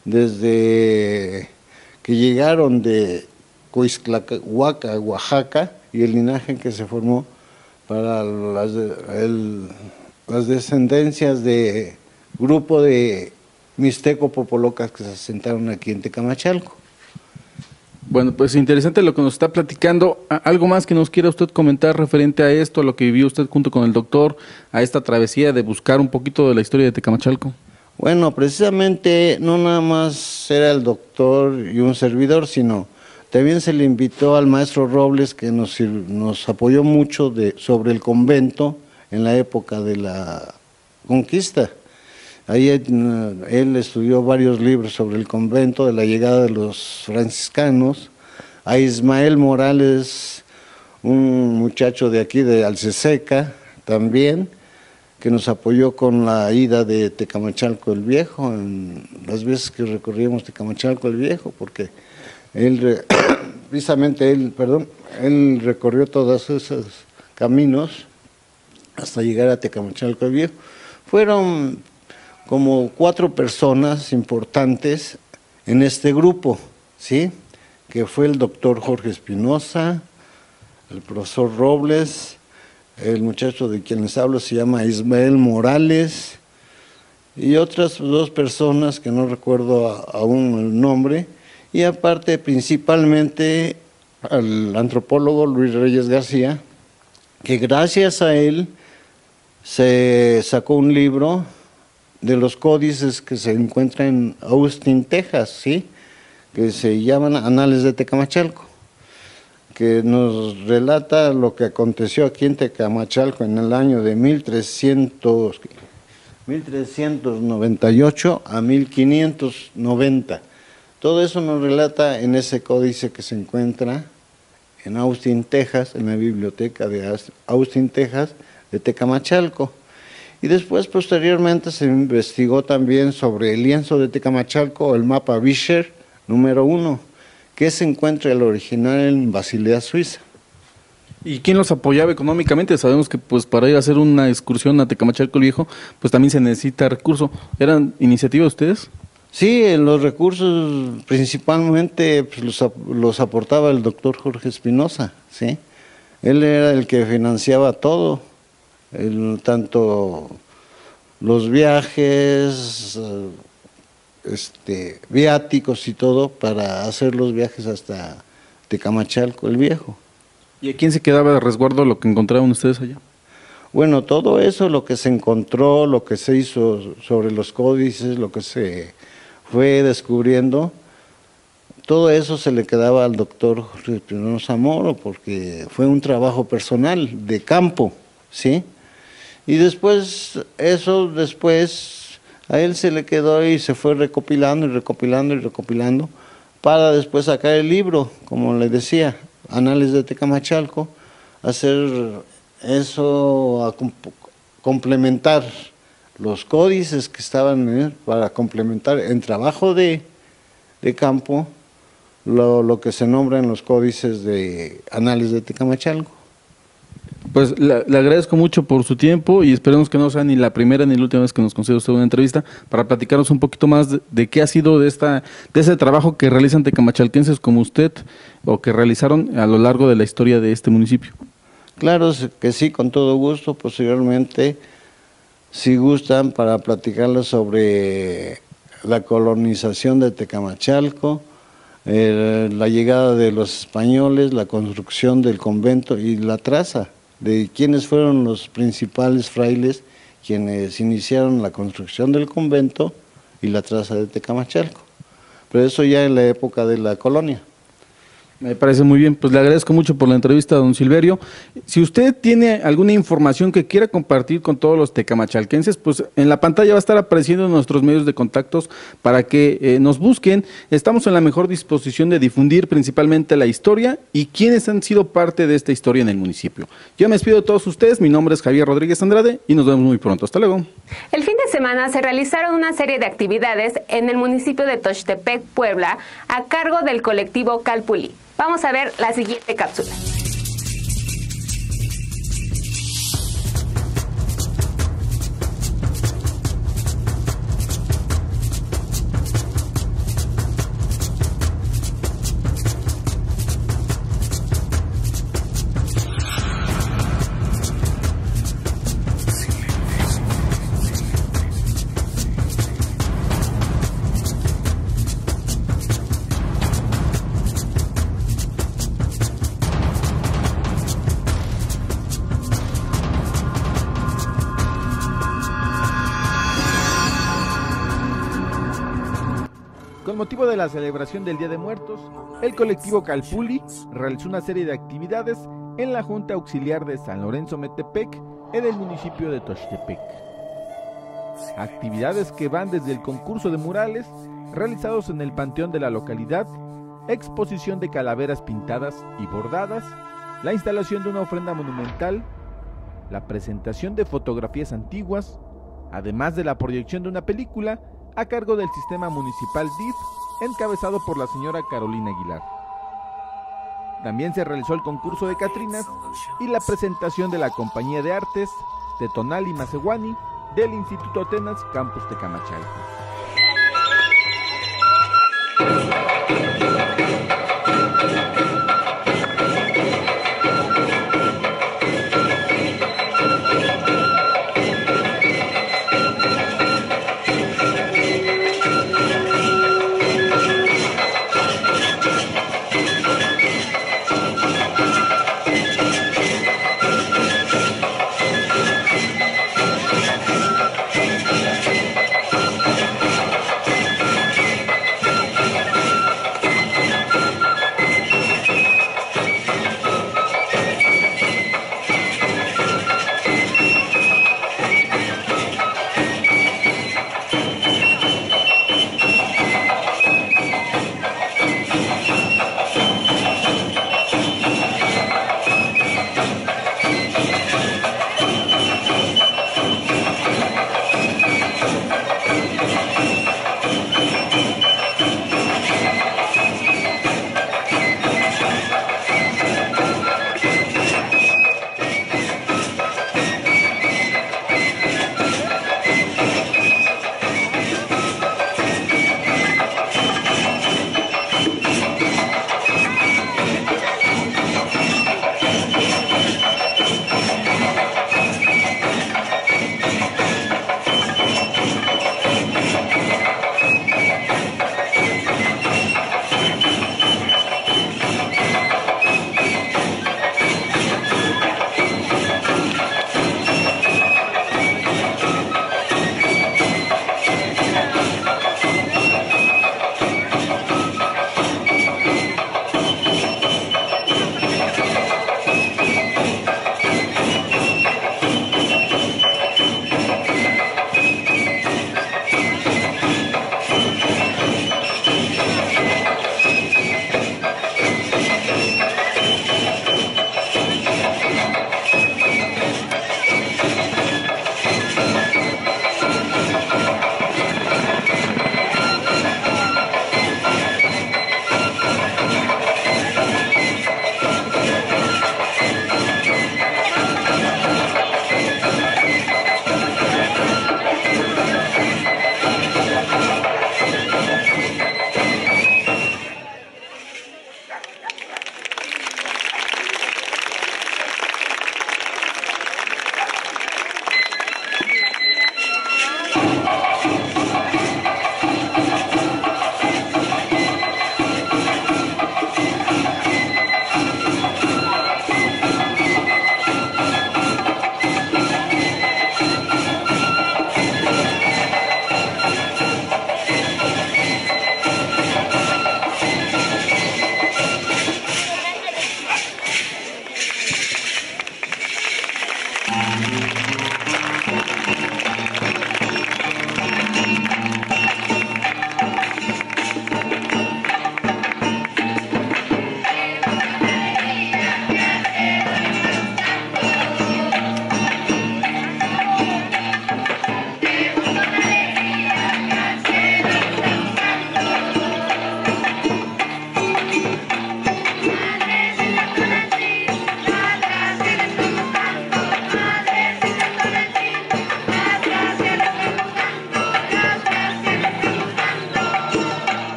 desde que llegaron de Coixtlahuaca, Oaxaca, y el linaje que se formó para las, el, las descendencias de grupo de mixteco-popolocas que se asentaron aquí en Tecamachalco. Bueno, pues interesante lo que nos está platicando. ¿Algo más que nos quiera usted comentar referente a esto, a lo que vivió usted junto con el doctor, a esta travesía de buscar un poquito de la historia de Tecamachalco? Bueno, precisamente no nada más era el doctor y un servidor, sino también se le invitó al maestro Robles, que nos, nos apoyó mucho de, sobre el convento en la época de la conquista. Ahí él, él estudió varios libros sobre el convento, de la llegada de los franciscanos. A Ismael Morales, un muchacho de aquí de Alceseca también, que nos apoyó con la ida de Tecamachalco el Viejo, en las veces que recorríamos Tecamachalco el Viejo, porque él, precisamente él, perdón, él recorrió todos esos caminos hasta llegar a Tecamachalco el Viejo. Fueron como cuatro personas importantes en este grupo, ¿sí? Que fue el doctor Jorge Espinosa, el profesor Robles, el muchacho de quien les hablo se llama Ismael Morales, y otras dos personas que no recuerdo a, aún el nombre, y aparte principalmente al antropólogo Luis Reyes García, que gracias a él se sacó un libro de los códices que se encuentran en Austin, Texas, ¿sí? Que se llaman Anales de Tecamachalco, que nos relata lo que aconteció aquí en Tecamachalco en el año de mil trescientos noventa y ocho a mil quinientos noventa. Todo eso nos relata en ese códice que se encuentra en Austin, Texas, en la biblioteca de Austin, Texas, de Tecamachalco. Y después, posteriormente, se investigó también sobre el lienzo de Tecamachalco, el mapa Vischer número uno, que se encuentra el original en Basilea, Suiza. ¿Y quién los apoyaba económicamente? Sabemos que pues para ir a hacer una excursión a Tecamachalco el Viejo, pues también se necesita recurso. ¿Eran iniciativa de ustedes? Sí, los recursos principalmente pues, los, los aportaba el doctor Jorge Espinosa, ¿sí? Él era el que financiaba todo. El, tanto los viajes, este, viáticos y todo para hacer los viajes hasta Tecamachalco el Viejo. ¿Y a quién se quedaba de resguardo lo que encontraron ustedes allá? Bueno, todo eso, lo que se encontró, lo que se hizo sobre los códices, lo que se fue descubriendo, todo eso se le quedaba al doctor Jorge Espinosa Moro, porque fue un trabajo personal, de campo, ¿sí? Y después, eso después, a él se le quedó y se fue recopilando y recopilando y recopilando para después sacar el libro, como le decía, Anales de Tecamachalco, hacer eso, a complementar los códices que estaban en él, para complementar en trabajo de, de campo lo, lo que se nombra en los códices de Anales de Tecamachalco. Pues le, le agradezco mucho por su tiempo y esperemos que no sea ni la primera ni la última vez que nos conceda usted una entrevista para platicarnos un poquito más de, de qué ha sido de esta de ese trabajo que realizan tecamachalquenses como usted o que realizaron a lo largo de la historia de este municipio. Claro que sí, con todo gusto. Posteriormente, si gustan, para platicarles sobre la colonización de Tecamachalco, eh, la llegada de los españoles, la construcción del convento y la traza de quiénes fueron los principales frailes quienes iniciaron la construcción del convento y la traza de Tecamachalco. Pero eso ya en la época de la colonia. Me parece muy bien, pues le agradezco mucho por la entrevista, don Silverio. Si usted tiene alguna información que quiera compartir con todos los tecamachalquenses, pues en la pantalla va a estar apareciendo nuestros medios de contactos para que eh, nos busquen. Estamos en la mejor disposición de difundir principalmente la historia y quienes han sido parte de esta historia en el municipio. Yo me despido de todos ustedes, mi nombre es Javier Rodríguez Andrade y nos vemos muy pronto. Hasta luego. El fin de semana se realizaron una serie de actividades en el municipio de Tuxtepec, Puebla, a cargo del colectivo Calpulli. Vamos a ver la siguiente cápsula. Con motivo de la celebración del Día de Muertos, el colectivo Calpulli realizó una serie de actividades en la Junta Auxiliar de San Lorenzo Metepec, en el municipio de Tochtepec. Actividades que van desde el concurso de murales realizados en el panteón de la localidad, exposición de calaveras pintadas y bordadas, la instalación de una ofrenda monumental, la presentación de fotografías antiguas, además de la proyección de una película a cargo del Sistema Municipal D I F, encabezado por la señora Carolina Aguilar. También se realizó el concurso de Catrinas y la presentación de la Compañía de Artes de Tonali Macehuani del Instituto Atenas Campus Tecamachalco.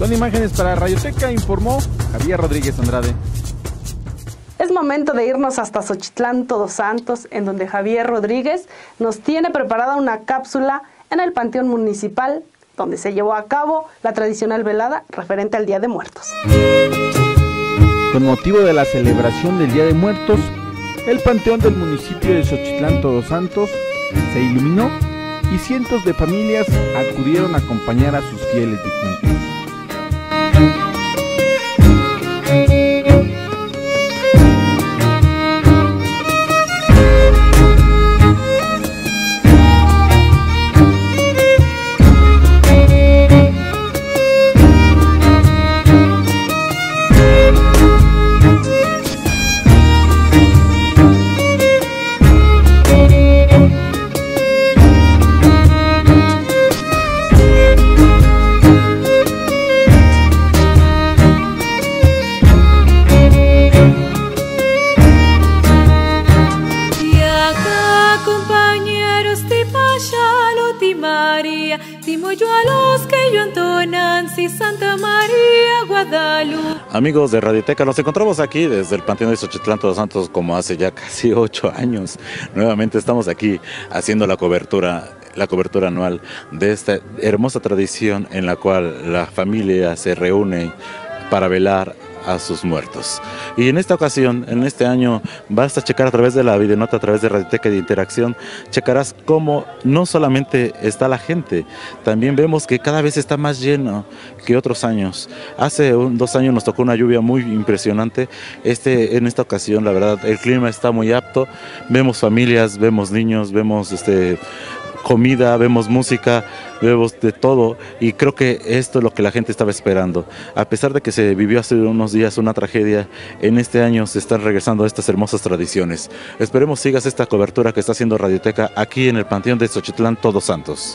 Con imágenes para Radioteca informó Javier Rodríguez Andrade. Es momento de irnos hasta Xochitlán Todos Santos, en donde Javier Rodríguez nos tiene preparada una cápsula en el Panteón Municipal, donde se llevó a cabo la tradicional velada referente al Día de Muertos. Con motivo de la celebración del Día de Muertos, el Panteón del municipio de Xochitlán Todos Santos se iluminó y cientos de familias acudieron a acompañar a sus fieles difuntos. Amigos de Radioteca, nos encontramos aquí desde el Panteón de Xochitlán Todos Santos como hace ya casi ocho años. Nuevamente estamos aquí haciendo la cobertura, la cobertura anual de esta hermosa tradición en la cual la familia se reúne para velar a sus muertos. Y en esta ocasión, en este año, basta checar a través de la videonota, a través de Radioteca de Interacción, checarás cómo no solamente está la gente, también vemos que cada vez está más lleno que otros años. Hace un, dos años nos tocó una lluvia muy impresionante. Este, en esta ocasión, la verdad, el clima está muy apto. Vemos familias, vemos niños, vemos este comida, vemos música, vemos de todo, y creo que esto es lo que la gente estaba esperando. A pesar de que se vivió hace unos días una tragedia, en este año se están regresando a estas hermosas tradiciones. Esperemos sigas esta cobertura que está haciendo Radioteca aquí en el Panteón de Xochitlán Todos Santos.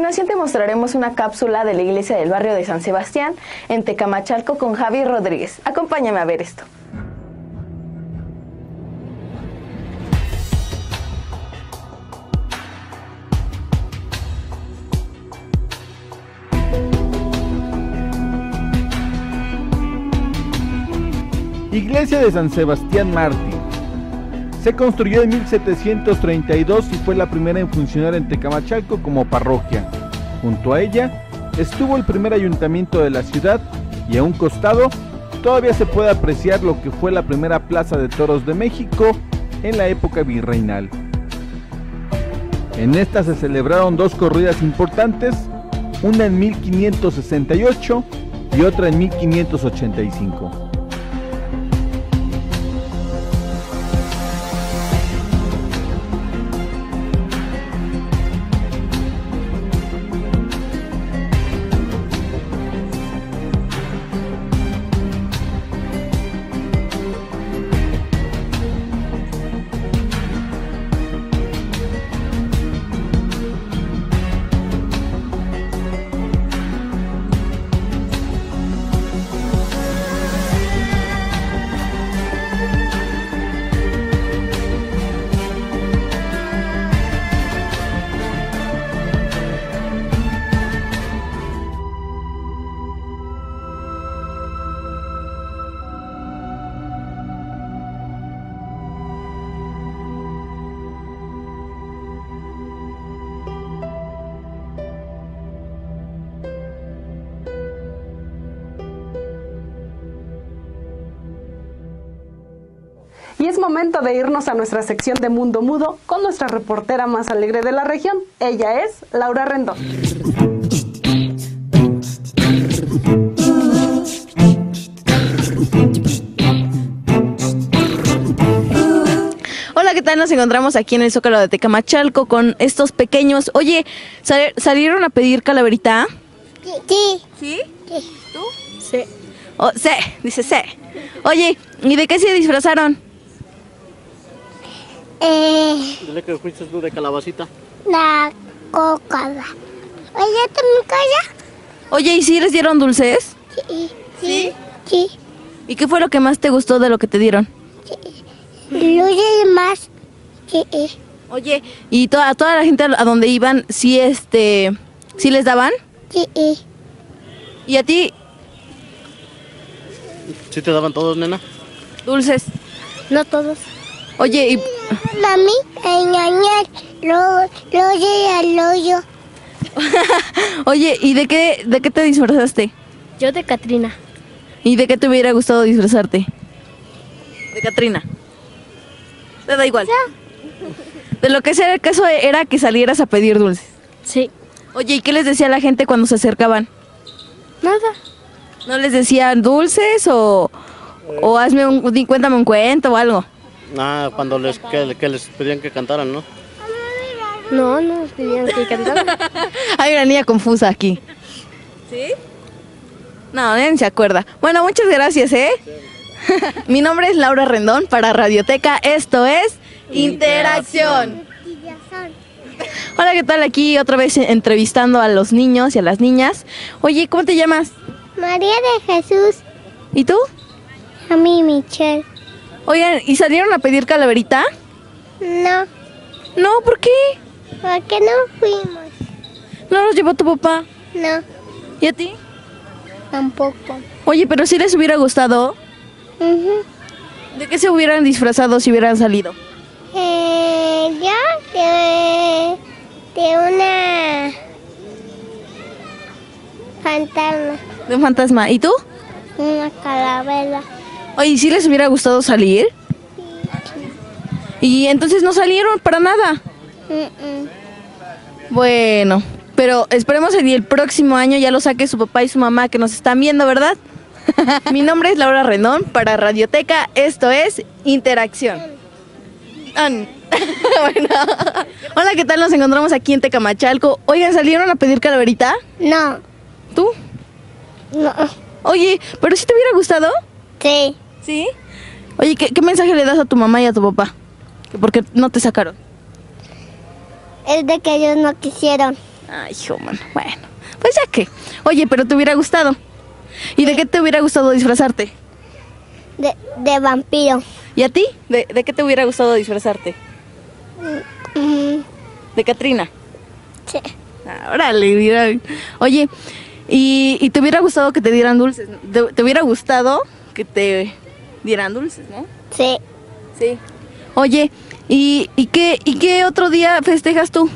continuación te mostraremos una cápsula de la iglesia del barrio de San Sebastián en Tecamachalco con Javi Rodríguez. Acompáñame a ver esto. Iglesia de San Sebastián Mártir. Se construyó en mil setecientos treinta y dos y fue la primera en funcionar en Tecamachalco como parroquia. Junto a ella estuvo el primer ayuntamiento de la ciudad y a un costado todavía se puede apreciar lo que fue la primera plaza de toros de México en la época virreinal. En esta se celebraron dos corridas importantes, una en mil quinientos sesenta y ocho y otra en mil quinientos ochenta y cinco. Y es momento de irnos a nuestra sección de Mundo Mudo con nuestra reportera más alegre de la región. Ella es Laura Rendón. Hola, ¿qué tal? Nos encontramos aquí en el Zócalo de Tecamachalco con estos pequeños. Oye, ¿sal- ¿salieron a pedir calaverita? Sí. ¿Sí? Sí. ¿Tú? Sí. Oh, sí, dice sí. Oye, ¿y de qué se disfrazaron? Eh, Dile que fuiste tú de calabacita. la cocada. Oye, ¿también calla? Oye, ¿y sí les dieron dulces? Sí. Sí. Sí. ¿Y qué fue lo que más te gustó de lo que te dieron? Luce y más. Sí. Oye, ¿y toda, toda la gente a donde iban, sí, este, sí les daban? Sí. ¿Y a ti, ¿Sí te daban todos, nena? dulces? No todos. Oye, y... Mami, engañar. Luego, luego llegué al hoyo. Oye, ¿y de qué, de qué te disfrazaste? Yo de Catrina. ¿Y de qué te hubiera gustado disfrazarte? De Catrina. Te da igual. De lo que sea, el caso era que salieras a pedir dulces. Sí. Oye, ¿y qué les decía la gente cuando se acercaban? Nada. ¿No les decían dulces o, o hazme un, di- cuéntame un cuento o algo? Ah, cuando les, que, que les pedían que cantaran, ¿no? No, no, tenían que cantar. Hay una niña confusa aquí. ¿Sí? No, nadie se acuerda. Bueno, muchas gracias, ¿eh? Mi nombre es Laura Rendón para Radioteca. Esto es Interacción. Hola, ¿qué tal? Aquí otra vez entrevistando a los niños y a las niñas. Oye, ¿cómo te llamas? María de Jesús. ¿Y tú? A mí, Michelle. Oigan, ¿y salieron a pedir calaverita? No. No, ¿por qué? ¿Por qué no fuimos? ¿No los llevó tu papá? No. ¿Y a ti? Tampoco. Oye, pero si les hubiera gustado, Ujú. ¿de qué se hubieran disfrazado si hubieran salido? Eh, yo de, de una fantasma, De un fantasma. ¿Y tú? una calavera. Oye, ¿y si les hubiera gustado salir? Y entonces no salieron para nada. Mm, mm. Bueno, pero esperemos que el próximo año ya lo saque su papá y su mamá que nos están viendo, ¿verdad? Mi nombre es Laura Rendón para Radioteca. Esto es Interacción. An. Bueno. Hola, ¿qué tal? Nos encontramos aquí en Tecamachalco. Oigan, ¿salieron a pedir calaverita? No. ¿Tú? No. Oye, ¿pero si te hubiera gustado? Sí. ¿Sí? Oye, ¿qué, qué mensaje le das a tu mamá y a tu papá? Que ¿por qué no te sacaron? Es de que ellos no quisieron. Ay, hijo, mano. Bueno, pues ya que. Oye, pero te hubiera gustado. ¿Y de qué te hubiera gustado disfrazarte? De, de vampiro. ¿Y a ti? ¿De, de qué te hubiera gustado disfrazarte? Mm, ¿De Catrina? sí. Ah, órale, mira. Oye, ¿y, ¿y te hubiera gustado que te dieran dulces? ¿Te, te hubiera gustado que te dieran dulces, no? Sí. Sí. Oye, ¿y, y, qué, ¿y qué otro día festejas tú?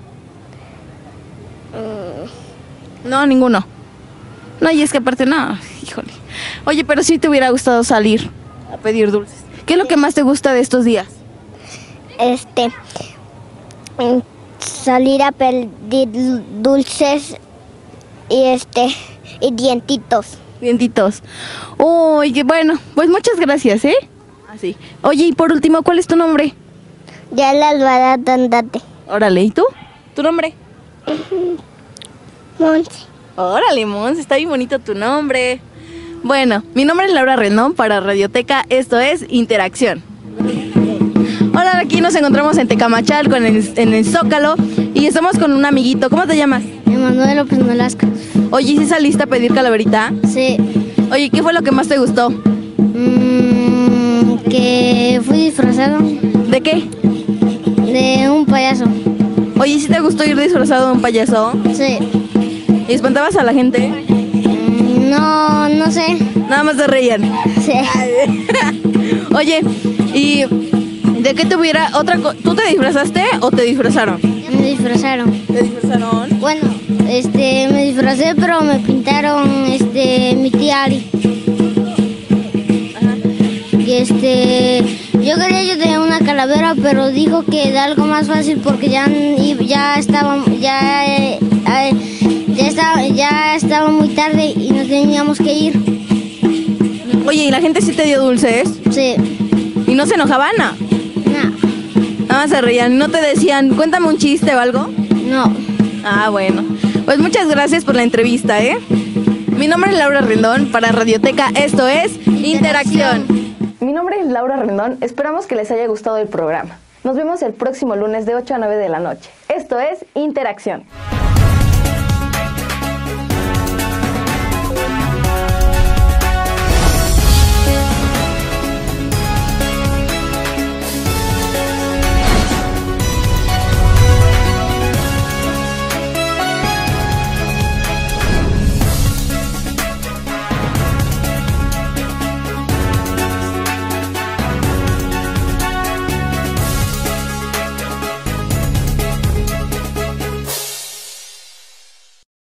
Mm, No, ninguno. No, y es que aparte no, híjole. Oye, pero sí te hubiera gustado salir a pedir dulces. ¿Qué es lo que más te gusta de estos días? Este, mm, salir a pedir dulces y este, y dientitos. Dientitos. Uy, qué bueno. Pues muchas gracias, ¿eh? Así. Oye, y por último, ¿cuál es tu nombre? Ya las va andate. Órale, ¿y tú? ¿Tu nombre? Monse. Órale, Mons, está bien bonito tu nombre. Bueno, mi nombre es Laura Rendón para Radioteca, esto es Interacción. Ahora aquí nos encontramos en Tecamachalco, en el, en el Zócalo, y estamos con un amiguito. ¿Cómo te llamas? Emanuel López Nolasco. Oye, ¿sí saliste a pedir calaverita? Sí. Oye, ¿qué fue lo que más te gustó? Mm, que fui disfrazado. ¿De qué? De un payaso. Oye, ¿sí te gustó ir disfrazado de un payaso? Sí. ¿Y espantabas a la gente? Mm, no, no sé. Nada más se reían. Sí. Oye, ¿y de qué te hubiera otra cosa? ¿Tú te disfrazaste o te disfrazaron? Me disfrazaron. ¿Te disfrazaron? Bueno, este, me disfracé, pero me pintaron, este, mi tía Ari. Ajá. Y este, yo quería yo tener una calavera, pero dijo que de algo más fácil porque ya, ya estaba, ya, eh, ya estaba, ya estaba muy tarde y nos teníamos que ir. Oye, ¿y la gente sí te dio dulces? Sí. ¿Y no se enojaban? No. No. Nada más se reían. ¿No te decían, cuéntame un chiste o algo? No. Ah, bueno. Pues muchas gracias por la entrevista, ¿eh? Mi nombre es Laura Rendón, para Radioteca esto es Interacción. Mi nombre es Laura Rendón, esperamos que les haya gustado el programa. Nos vemos el próximo lunes de ocho a nueve de la noche. Esto es Interacción.